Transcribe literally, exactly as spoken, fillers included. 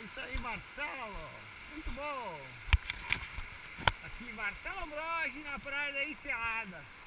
Isso aí, Marcelo. Muito bom. Aqui, Marcelo Ambrogi, na Praia da Enseada.